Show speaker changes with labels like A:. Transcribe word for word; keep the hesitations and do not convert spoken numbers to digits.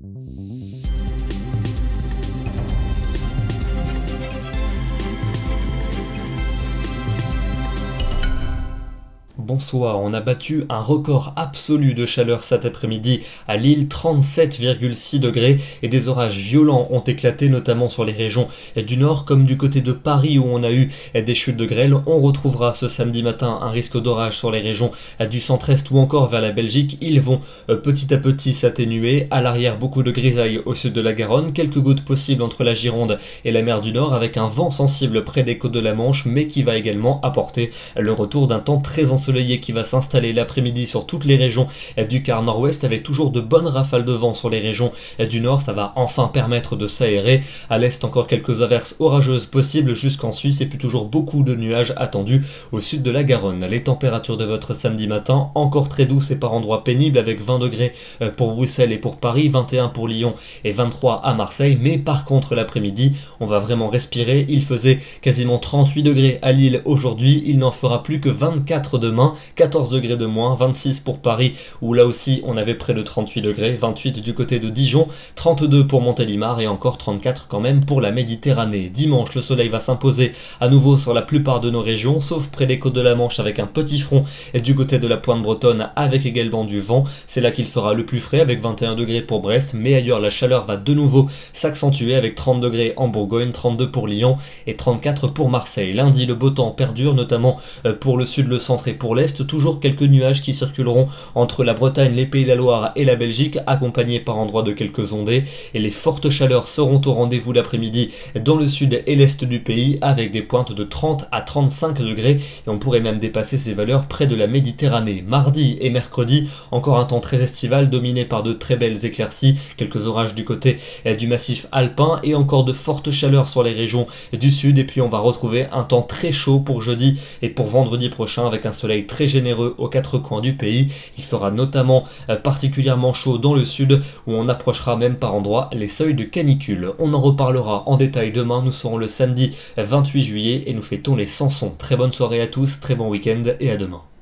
A: Bonsoir, on a battu un record absolu de chaleur cet après-midi à Lille, trente-sept virgule six degrés, et des orages violents ont éclaté notamment sur les régions du nord comme du côté de Paris où on a eu des chutes de grêle. On retrouvera ce samedi matin un risque d'orage sur les régions du centre-est ou encore vers la Belgique. Ils vont petit à petit s'atténuer. À l'arrière, beaucoup de grisailles au sud de la Garonne, quelques gouttes possibles entre la Gironde et la mer du Nord avec un vent sensible près des côtes de la Manche, mais qui va également apporter le retour d'un temps très ensoleillé qui va s'installer l'après-midi sur toutes les régions du quart nord-ouest avec toujours de bonnes rafales de vent sur les régions du nord. Ça va enfin permettre de s'aérer. À l'est, encore quelques averses orageuses possibles jusqu'en Suisse et puis toujours beaucoup de nuages attendus au sud de la Garonne. Les températures de votre samedi matin, encore très douces et par endroits pénibles avec vingt degrés pour Bruxelles et pour Paris, vingt et un pour Lyon et vingt-trois à Marseille. Mais par contre l'après-midi, on va vraiment respirer. Il faisait quasiment trente-huit degrés à Lille aujourd'hui. Il n'en fera plus que vingt-quatre demain. quatorze degrés de moins, vingt-six pour Paris où là aussi on avait près de trente-huit degrés, vingt-huit du côté de Dijon, trente-deux pour Montélimar et encore trente-quatre quand même pour la Méditerranée. Dimanche, le soleil va s'imposer à nouveau sur la plupart de nos régions, sauf près des côtes de la Manche avec un petit front et du côté de la pointe bretonne avec également du vent. C'est là qu'il fera le plus frais avec vingt et un degrés pour Brest, mais ailleurs la chaleur va de nouveau s'accentuer avec trente degrés en Bourgogne, trente-deux pour Lyon et trente-quatre pour Marseille. Lundi, le beau temps perdure notamment pour le sud, le centre et pour l'est, toujours quelques nuages qui circuleront entre la Bretagne, les Pays de la Loire et la Belgique, accompagnés par endroits de quelques ondées, et les fortes chaleurs seront au rendez-vous l'après-midi dans le sud et l'est du pays, avec des pointes de trente à trente-cinq degrés, et on pourrait même dépasser ces valeurs près de la Méditerranée. Mardi et mercredi, encore un temps très estival, dominé par de très belles éclaircies, quelques orages du côté du massif alpin, et encore de fortes chaleurs sur les régions du sud, et puis on va retrouver un temps très chaud pour jeudi et pour vendredi prochain, avec un soleil très généreux aux quatre coins du pays. Il fera notamment euh, particulièrement chaud dans le sud où on approchera même par endroits les seuils de canicule. On en reparlera en détail demain. Nous serons le samedi vingt-huit juillet et nous fêtons les Samsons. Très bonne soirée à tous, très bon week-end et à demain.